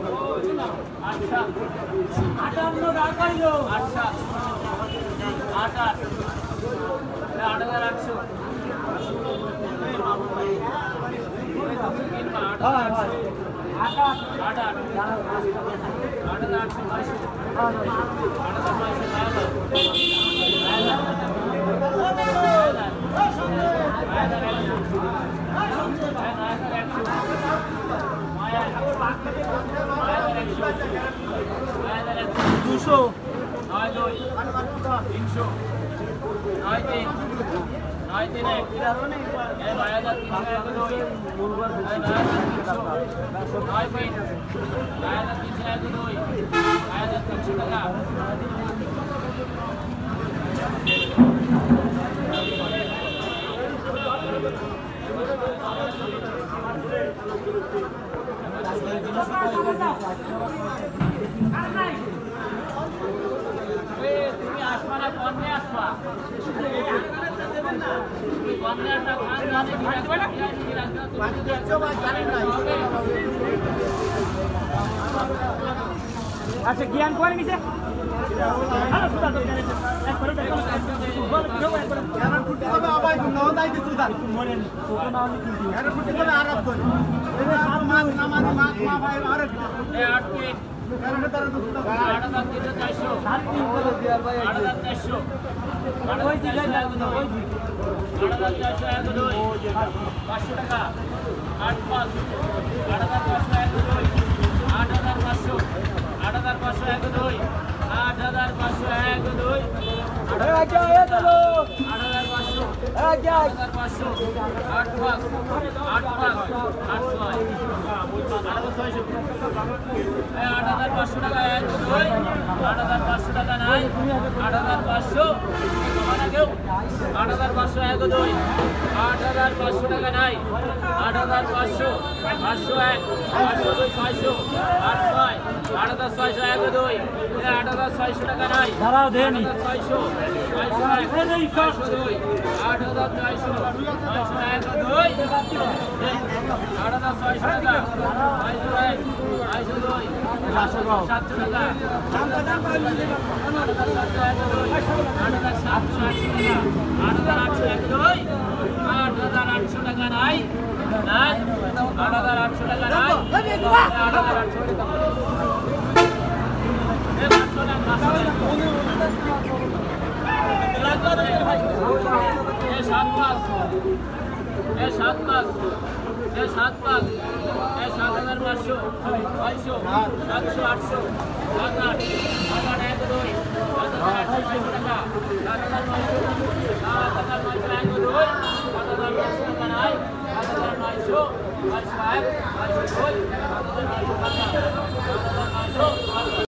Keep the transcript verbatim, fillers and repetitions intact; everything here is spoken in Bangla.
আচ্ছা আটান্ন টাকা কইলো আচ্ছা আট আট আট হাজার আটশো আট আট আট আট আট হাজার আটশো নয়শো আট হাজার নয়শো দুশো নয় দুই তিনশো নয় তিন নয় তিন এক নয় হাজার তিনশো এক দুই নয় হাজার তিনশো নয় তিন নয় হাজার তিনশো এক দুই নয় হাজার তিনশো টাকা তুমি আসবা না কমে আসবা আচ্ছা জ্ঞান করে নিছে পাঁচশো টাকা আট পাঁচ আট হাজার পাঁচশো এক দুই আট হাজার পাঁচশো আট হাজার পাঁচশো এক দুই আট হাজার পাঁচশো এক দুই আট হাজার পাঁচশো আট হাজার পাঁচশো আট পাঁচ আট পাঁচ আট ছয় আট হাজার পাঁচশো টাকা এক দুই আট হাজার পাঁচশো টাকা নাই আট হাজার পাঁচশো আট হাজার পাঁচশো এক দুই আট হাজার পাঁচশো টাকা নাই আট হাজার পাঁচশো পাঁচশো এক পাঁচশো দুই ছয়শো আট ছয় আট হাজার ছয়শো এক দুই আট হাজার ছয়শো টাকা নাই ছয়শো ছয়শো এক ছয়শো দুই আট হাজার ছয়শো ছয়শো এক দুই আট হাজার ছয়শো টাকা ছয়শো এক ছয়শো দুই সাতশো টাকা আট হাজার সাতশো এক দুই আট হাজার সাতশো আটশো টাকা আট হাজার আটশো এক দুই আট হাজার আটশো টাকা নাই নাই আট হাজার আটশো টাকা নাই আট হাজার আটশো টাকা সাত পাঁচ এ সাত পাঁচ এ সাত পাঁচ এ সাত হাজার পাঁচশো ছয়শো সাতশো আটশো সাত আট সাত আট এক দুই সাত হাজার আটশো টাকা সাত হাজার নয়শো সাত হাজার নয়শো এক দুই সাত হাজার নয়শো টাকা নাই সাত হাজার নয়শো নয়শো এক নয়শো দুই সাত হাজার নয়শো টাকা সাত হাজার নয়শো